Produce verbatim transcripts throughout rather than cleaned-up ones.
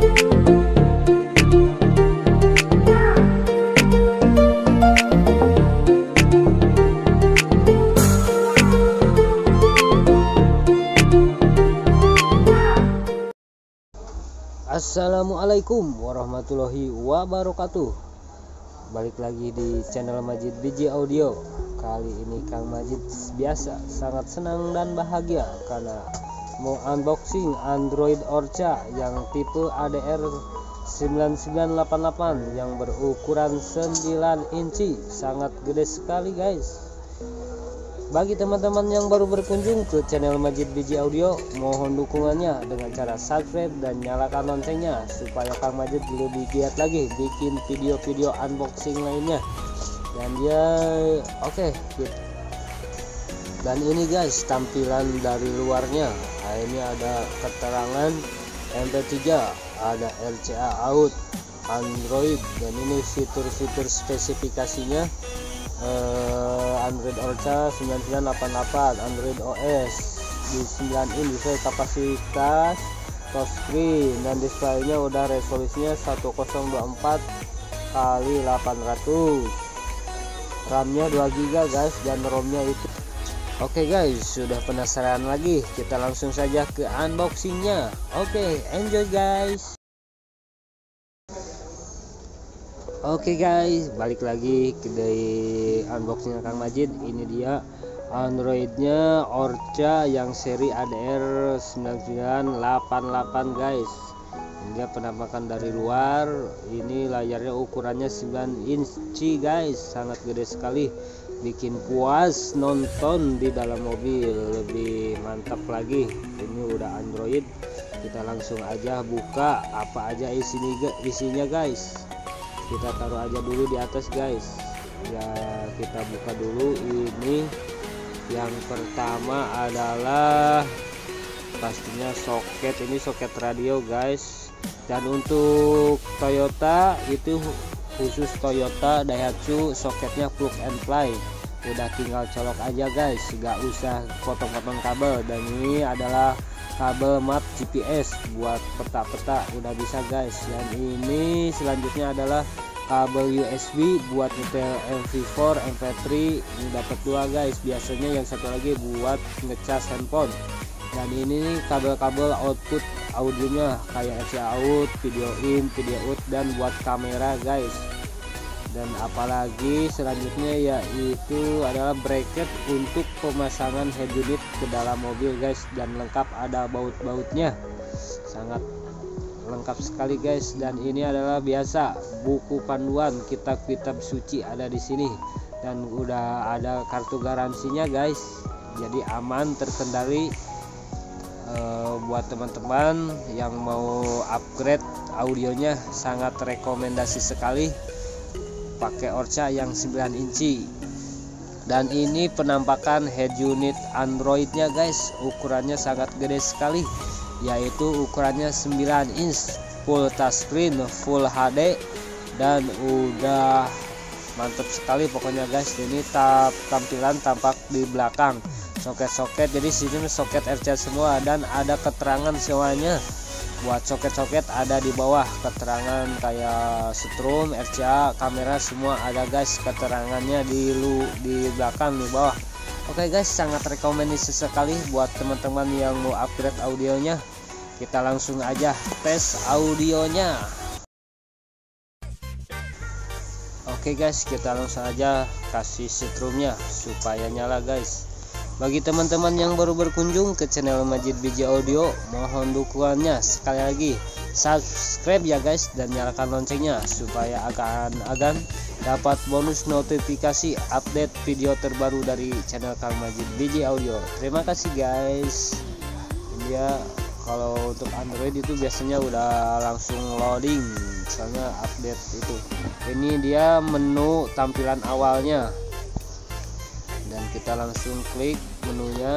Assalamualaikum warahmatullahi wabarakatuh. Balik lagi di channel Majid B J Audio. Kali ini Kang Majid biasa sangat senang dan bahagia karena mau unboxing Android Orca yang tipe A D R sembilan sembilan delapan delapan yang berukuran sembilan inci. Sangat gede sekali guys. Bagi teman-teman yang baru berkunjung ke channel Majid B J Audio, mohon dukungannya dengan cara subscribe dan nyalakan loncengnya supaya Kang Majid lebih giat lagi bikin video-video unboxing lainnya. Dan dia oke okay, dan ini guys tampilan dari luarnya. Nah, ini ada keterangan M P tiga, ada R C A out, Android, dan ini fitur-fitur spesifikasinya. Uh, Android Orca sembilan sembilan delapan delapan, Android O S di sembilan inch, display kapasitas touchscreen, dan displaynya udah resolusinya seribu dua puluh empat kali delapan ratus, RAM-nya dua giga guys, dan ROM-nya itu. Oke okay guys, sudah penasaran lagi, kita langsung saja ke unboxingnya. Oke, okay, enjoy guys. Oke okay guys, balik lagi ke dari unboxing Kang Majid. Ini dia Androidnya Orca yang seri A D R sembilan sembilan delapan delapan guys. Ini dia penampakan dari luar. Ini layarnya ukurannya sembilan inci guys, sangat gede sekali, bikin puas nonton di dalam mobil, lebih mantap lagi. Ini udah Android, kita langsung aja buka apa aja isinya isinya guys. Kita taruh aja dulu di atas guys ya, kita buka dulu. Ini yang pertama adalah pastinya soket. Ini soket radio guys, dan untuk Toyota itu khusus Toyota Daihatsu soketnya plug and play, udah tinggal colok aja guys, gak usah potong-potong kabel. Dan ini adalah kabel map G P S buat peta-peta, udah bisa guys. Dan ini selanjutnya adalah kabel U S B buat nyetel M P empat, M P tiga. Ini dapat dua guys, biasanya yang satu lagi buat ngecas handphone. Dan ini kabel-kabel output audionya kayak R C A out, video in, video out, dan buat kamera guys. Dan apalagi selanjutnya yaitu adalah bracket untuk pemasangan head unit ke dalam mobil guys, dan lengkap, ada baut-bautnya, sangat lengkap sekali guys. Dan ini adalah biasa buku panduan, kitab-kitab suci ada di sini, dan udah ada kartu garansinya guys, jadi aman, terkendali. E, buat teman-teman yang mau upgrade audionya, sangat rekomendasi sekali pakai Orca yang sembilan inci. Dan ini penampakan head unit Androidnya guys, ukurannya sangat gede sekali, yaitu ukurannya sembilan inch, full touchscreen, full H D, dan udah mantap sekali pokoknya guys. Ini tampilan tampak di belakang soket-soket, jadi sini soket R C A semua, dan ada keterangan semuanya. Buat soket-soket ada di bawah keterangan kayak setrum, R C A, kamera, semua ada guys keterangannya di lu di belakang di bawah. Oke guys, sangat rekomendasi sekali buat teman-teman yang mau upgrade audionya. Kita langsung aja tes audionya. Oke guys, kita langsung aja kasih setrumnya supaya nyala guys. Bagi teman-teman yang baru berkunjung ke channel Majid B J Audio, mohon dukungannya sekali lagi, subscribe ya guys, dan nyalakan loncengnya supaya akan-akan dapat bonus notifikasi update video terbaru dari channel Kang Majid B J Audio. Terima kasih guys. Ini ya, kalau untuk Android itu biasanya udah langsung loading, soalnya update itu. Ini dia menu tampilan awalnya, dan kita langsung klik menunya.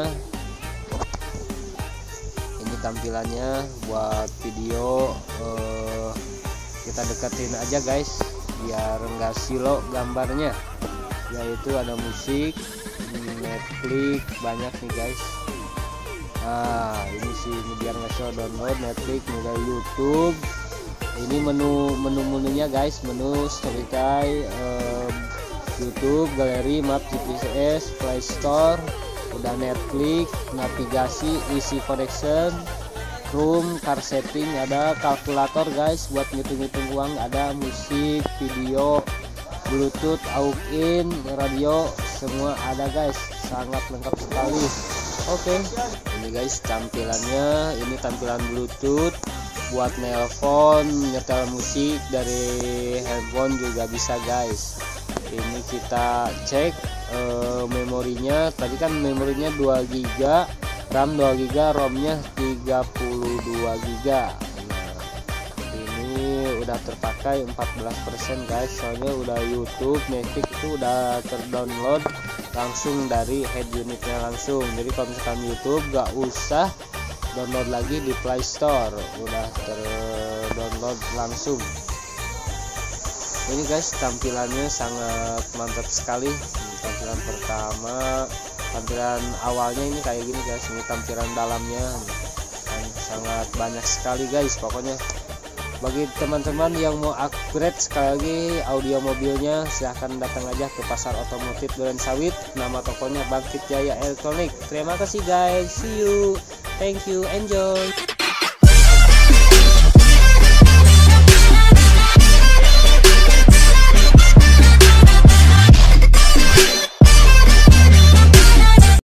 Ini tampilannya buat video, eh, kita deketin aja guys biar enggak silo gambarnya, yaitu ada musik, Netflix, banyak nih guys. Nah ini sih, ini biar nge-show download Netflix, mulai YouTube, Ini menu menu menunya guys, menu Storytime, um, YouTube, galeri, map, G P S, Play Store, udah Netflix, navigasi, easy connection, room, car setting, ada kalkulator guys buat ngitung-ngitung uang, ada musik, video, Bluetooth, aux in, radio, semua ada guys, sangat lengkap sekali. Oke, ini guys tampilannya, ini tampilan Bluetooth buat nelpon, nyetel musik dari handphone juga bisa guys. Ini kita cek e, memorinya, tadi kan memorinya dua giga, RAM dua giga, ROM-nya tiga puluh dua giga. Nah, ini udah terpakai empat belas persen guys, soalnya udah YouTube, Netflix itu udah terdownload langsung dari head unitnya langsung. Jadi kalau misalkan YouTube gak usah download lagi di Play Store, udah terdownload langsung. Ini guys tampilannya sangat mantap sekali. Tampilan pertama, tampilan awalnya ini kayak gini guys. Ini tampilan dalamnya sangat banyak sekali guys. Pokoknya bagi teman-teman yang mau upgrade sekali lagi audio mobilnya, silahkan datang aja ke Pasar Otomotif Duren Sawit. Nama tokonya Bangkit Jaya Elektronik. Terima kasih guys, see you, thank you, enjoy.